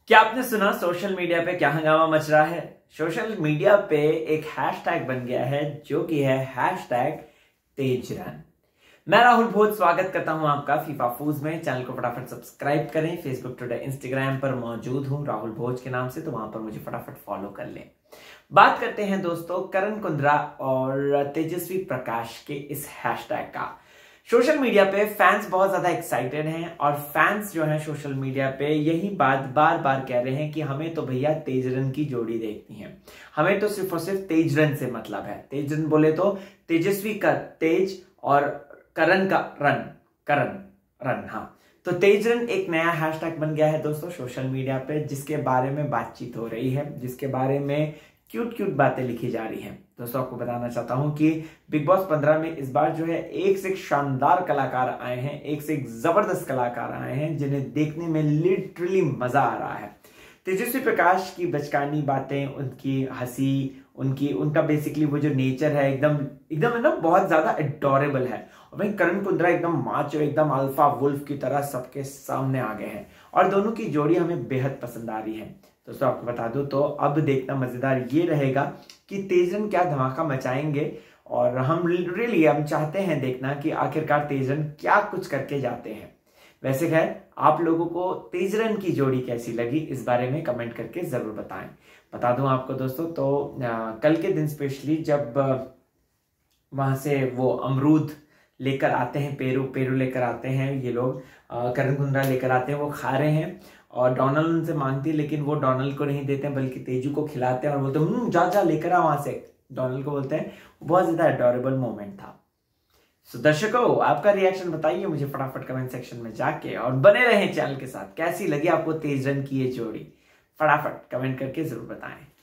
क्या आपने सुना सोशल मीडिया पे क्या हंगामा मच रहा है। सोशल मीडिया पे एक हैशटैग बन गया है जो कि है हैशटैग तेजरन। मैं राहुल भोज स्वागत करता हूं आपका फीफा फूज में। चैनल को फटाफट सब्सक्राइब करें। फेसबुक, ट्विटर, इंस्टाग्राम पर मौजूद हूं राहुल भोज के नाम से, तो वहां पर मुझे फटाफट फॉलो कर लें। बात करते हैं दोस्तों करण कुंद्रा और तेजस्वी प्रकाश के इस हैशटैग का। सोशल मीडिया पे फैंस बहुत ज्यादा एक्साइटेड हैं और फैंस जो हैं सोशल मीडिया पे यही बात बार बार कह रहे हैं कि हमें तो भैया तेजरन की जोड़ी देखनी है, हमें तो सिर्फ और सिर्फ तेजरन से मतलब है। तेजरन बोले तो तेजस्वी का तेज और करण का रन, करण रन। हाँ, तो तेजरन एक नया हैशटैग बन गया है दोस्तों सोशल मीडिया पे, जिसके बारे में बातचीत हो रही है, जिसके बारे में क्यूट क्यूट बातें लिखी जा रही हैं। दोस्तों आपको बताना चाहता हूं कि बिग बॉस 15 में इस बार जो है एक से एक शानदार कलाकार आए हैं, एक से एक जबरदस्त कलाकार आए हैं जिन्हें देखने में लिटरली मजा आ रहा है। तेजस्वी प्रकाश की बचकानी बातें, उनकी हंसी, उनका बेसिकली वो जो नेचर है एकदम एकदम ना बहुत ज्यादा एडोरेबल है। और वहीं करण कुंद्रा एकदम माचो, एकदम अल्फा वुल्फ की तरह सबके सामने आ गए हैं और दोनों की जोड़ी हमें बेहद पसंद आ रही है। दोस्तों आपको बता दूं तो अब देखना मजेदार ये रहेगा कि तेजरन क्या धमाका मचाएंगे और हम चाहते हैं देखना कि आखिरकार तेजरन क्या कुछ करके जाते हैं। वैसे खैर आप लोगों को तेजरन की जोड़ी कैसी लगी इस बारे में कमेंट करके जरूर बताएं। बता दूं आपको दोस्तों तो कल के दिन स्पेशली जब वहां से वो अमरूद लेकर आते हैं, पेरू लेकर आते हैं ये लोग, करण कुंद्रा लेकर आते हैं, वो खा रहे हैं और डोनाल्ड उनसे मांगती है, लेकिन वो डोनाल्ड को नहीं देते हैं बल्कि तेजू को खिलाते हैं और बोलते जा जा लेकर आ वहां से, डोनाल्ड को बोलते हैं। बहुत ज्यादा एडोरेबल मोमेंट था। सो दर्शकों आपका रिएक्शन बताइए मुझे फटाफट कमेंट सेक्शन में जाके, और बने रहें चैनल के साथ। कैसी लगी आपको तेजरन की ये जोड़ी, फटाफट कमेंट करके जरूर बताएं।